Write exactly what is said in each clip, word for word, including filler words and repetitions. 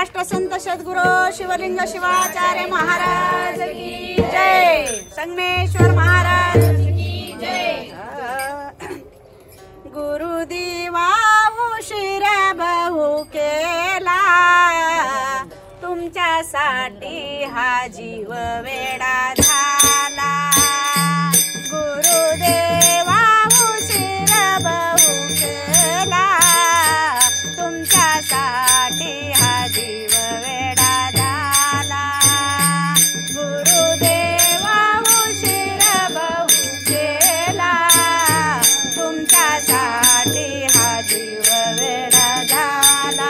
राष्ट्रसंत सद्गुरू शिवलिंग शिवाचार्य महाराज की जय, संगमेश्वर महाराज की जय। गुरुदेवा उशीर बहु केला, तुमच्यासाठी हा जीव वेडा झाला। गुरुदेवा उशीर बहु केला, तुमच्यासाठी हा जीव वेडा झाला। गुरुदेवा उशीर बहु केला, तुमच्यासाठी हा जीव वेडा झाला।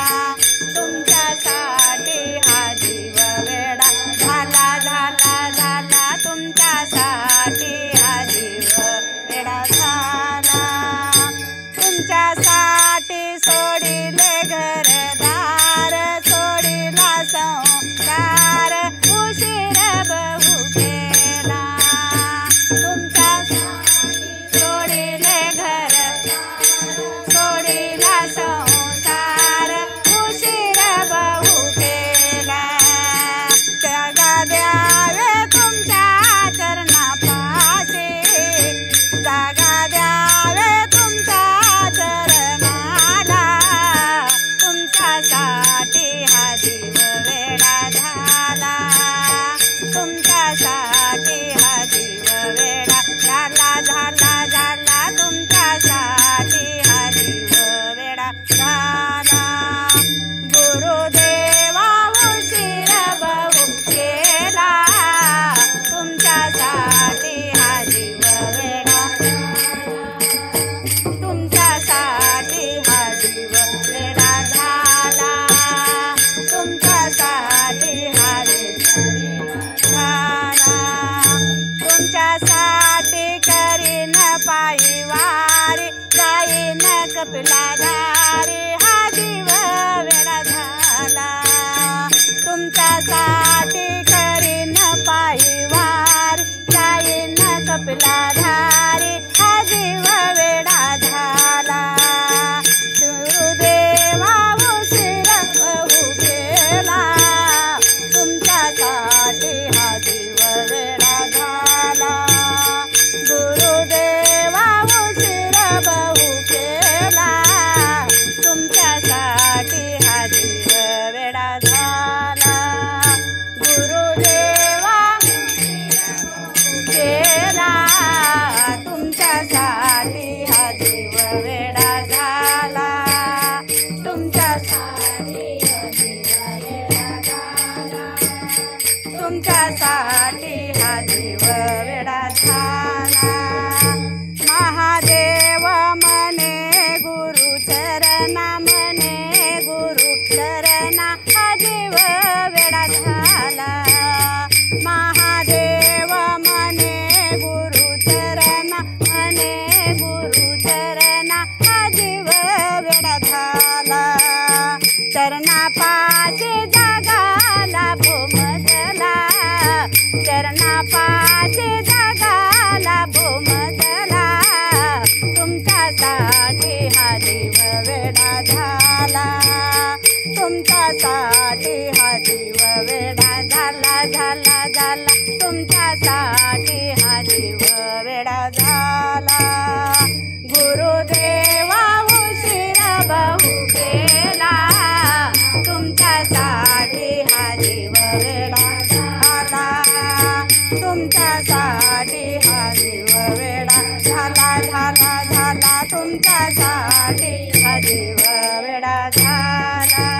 तुमच्यासाठी हा जीव वेडा झाला झाला झाला, तुमच्यासाठी हा जीव वेडा झाला। तुमच्यासाठी सोडिले घरदार, सोडिला संसार, उशीर बहु केला। तुमच्यासाठी सोडिले घर, सोडिला संसार, उशीर बहु केला। जागा द्यावे तुमच्या चरणापाशी, जागा द्यावे तुमच्या चरणाला। तुमच्यासाठी हा जीव वेडा झाला, तुमच्यासाठी हा जीव वेडा झाला झाला झाला, तुमच्यासाठी हा जीव वेडा झाला। गुरुदेवा उशीर बहु केला, तुमच्यासाठी हा जीव वेडा, तुमच्यासाठी हा जीव वेडा झाला। तुमच्यासाठी हा जीव झाला। तुमच्यासाठी करीन पायी वारी, जाईन कपिला दारी, हा जीव वेडा झाला। तुमच्यासाठी करीन पायी वारी, जाईन कपिला धारी, हा जीव वेडा झाला। गुरुदेवा उशीर बहु केला, तुमच्यासाठी हा जीव वेडा झाला। गुरुदेवा उशीर बहु केला, तुमच्यासाठी हा जीव वेडा झाला। गुरुदेवा केला, तुमच्यासाठी हा जीव वेडा झाला। तुमच्यासाठी हा जीव वेडा झाला, तुमच्यासाठी हा जीव वेडा झाला। महादेव मने गुरु चरणा, मने गुरु चरणा, हा जीव वेडा झाला। महादेव मने गुरु चरणा, मने गुरु चरणा, हा जीव वेडा झाला। चरणापाशी जगाला भूमजला, चरणापाशी जगाला भूमजला, तुमच्यासाठी हा जीव वेडा झाला। तुमच्यासाठी हा जीव वेडा झाला झाला झाला, तुमच्यासाठी हा जीव वेडा झाला। गुरुदेवा उशीर बहु केला, तुमच्यासाठी हा जीव वेडा झाला। तुमच्यासाठी हा जीव वेडा झाला झाला झाला, तुमच्यासाठी हा जीव वेडा झाला।